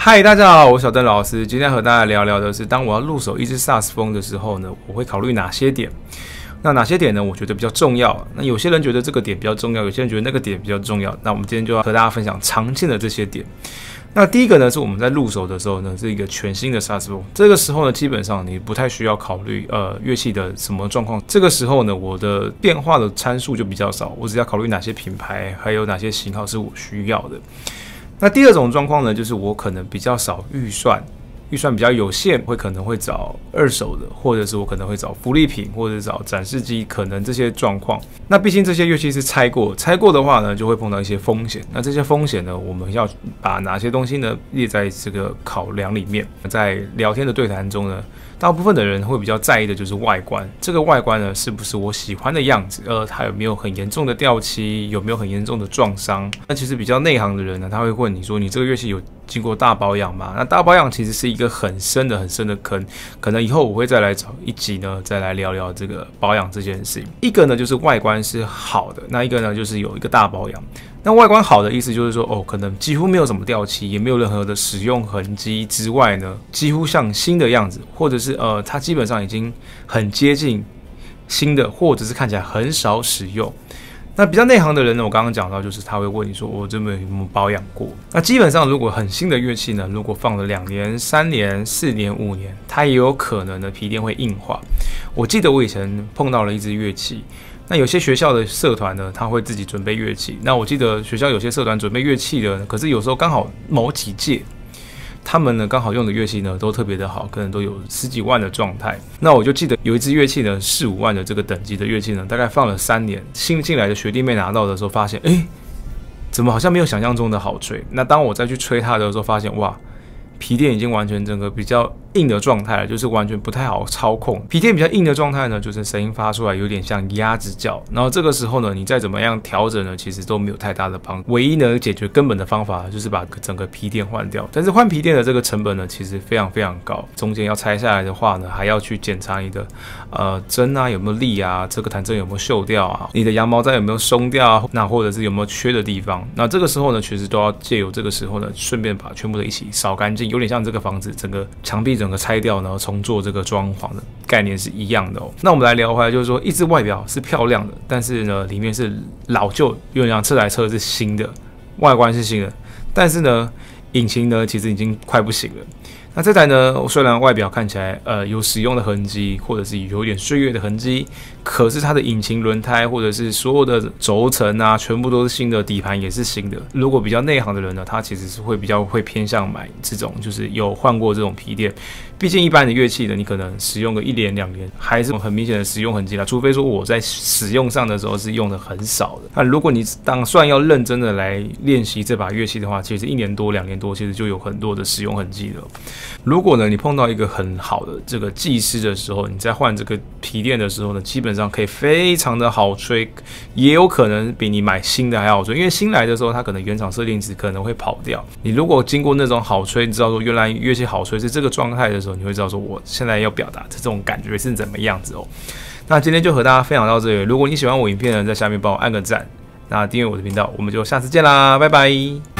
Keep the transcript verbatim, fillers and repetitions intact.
嗨，大家好，我是小邓老师。今天和大家聊聊的是，当我要入手一支萨克斯风的时候呢，我会考虑哪些点？那哪些点呢？我觉得比较重要。那有些人觉得这个点比较重要，有些人觉得那个点比较重要。那我们今天就要和大家分享常见的这些点。那第一个呢，是我们在入手的时候呢，是一个全新的萨克斯风。这个时候呢，基本上你不太需要考虑呃乐器的什么状况。这个时候呢，我的变化的参数就比较少，我只要考虑哪些品牌，还有哪些型号是我需要的。那第二种状况呢，就是我可能比较少预算，预算比较有限，会可能会找二手的，或者是我可能会找福利品，或者是找展示机，可能这些状况。那毕竟这些乐器是拆过，拆过的话呢，就会碰到一些风险。那这些风险呢，我们要把哪些东西呢列在这个考量里面？在聊天的对谈中呢，大部分的人会比较在意的就是外观，这个外观呢是不是我喜欢的样子？呃，它有没有很严重的掉漆？有没有很严重的撞伤？那其实比较内行的人呢，他会问你说：“你这个乐器有经过大保养吗？”那大保养其实是一个很深的、很深的坑，可能以后我会再来找一集呢，再来聊聊这个保养这件事情。一个呢就是外观是好的，那一个呢就是有一个大保养。那外观好的意思就是说，哦，可能几乎没有什么掉漆，也没有任何的使用痕迹之外呢，几乎像新的样子，或者是呃，它基本上已经很接近新的，或者是看起来很少使用。那比较内行的人呢，我刚刚讲到，就是他会问你说，我这边有没有保养过？那基本上如果很新的乐器呢，如果放了两年、三年、四年、五年，它也有可能呢皮垫会硬化。我记得我以前碰到了一支乐器。那有些学校的社团呢，他会自己准备乐器。那我记得学校有些社团准备乐器的，可是有时候刚好某几届，他们呢刚好用的乐器呢都特别的好，可能都有十几万的状态。那我就记得有一支乐器呢，四五万的这个等级的乐器呢，大概放了三年，新进来的学弟妹拿到的时候，发现，哎，怎么好像没有想象中的好吹？那当我再去吹它的时候，发现哇，皮垫已经完全整个比较硬的状态了，就是完全不太好操控。皮垫比较硬的状态呢，就是声音发出来有点像鸭子叫。然后这个时候呢，你再怎么样调整呢，其实都没有太大的帮助。唯一呢解决根本的方法就是把整个皮垫换掉。但是换皮垫的这个成本呢，其实非常非常高。中间要拆下来的话呢，还要去检查你的呃针啊有没有力啊，这个弹针有没有锈掉啊，你的羊毛毡有没有松掉啊，那或者是有没有缺的地方。那这个时候呢，其实都要借由这个时候呢，顺便把全部的一起扫干净，有点像这个房子整个墙壁整个拆掉，然后重做这个装潢的概念是一样的哦。那我们来聊回来，就是说，一只外表是漂亮的，但是呢，里面是老旧，有点像这台车是新的，外观是新的，但是呢，引擎呢其实已经快不行了。那这台呢，虽然外表看起来呃有使用的痕迹，或者是有点岁月的痕迹，可是它的引擎轮胎或者是所有的轴承啊，全部都是新的，底盘也是新的。如果比较内行的人呢，他其实是会比较会偏向买这种，就是有换过这种皮垫。毕竟一般的乐器呢，你可能使用个一年两年，还是很明显的使用痕迹啦。除非说我在使用上的时候是用的很少的。那如果你打算要认真的来练习这把乐器的话，其实一年多两年多，其实就有很多的使用痕迹了。如果呢，你碰到一个很好的这个技师的时候，你在换这个皮垫的时候呢，基本上可以非常的好吹，也有可能比你买新的还好吹。因为新来的时候，它可能原厂设定值可能会跑掉。你如果经过那种好吹，你知道说原来乐器好吹是这个状态的时候，你会知道说我现在要表达的这种感觉是怎么样子哦。那今天就和大家分享到这里。如果你喜欢我影片呢，在下面帮我按个赞，那订阅我的频道，我们就下次见啦，拜拜。